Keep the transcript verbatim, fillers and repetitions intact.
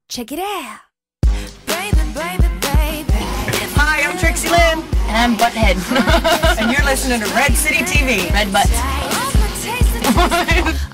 Check it out. Baby, baby, baby. Hi, I'm Trixie Lynn. And I'm Butthead. And you're listening to Red City T V. Red Butts.